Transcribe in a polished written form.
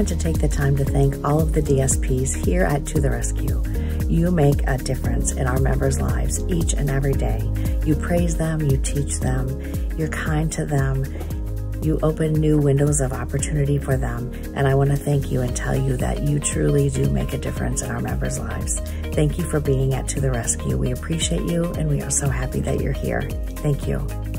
want to take the time to thank all of the DSPs here at To The Rescue. You make a difference in our members' lives each and every day. You praise them, you teach them, you're kind to them, you open new windows of opportunity for them, and I want to thank you and tell you that you truly do make a difference in our members' lives. Thank you for being at To The Rescue. We appreciate you, and we are so happy that you're here. Thank you.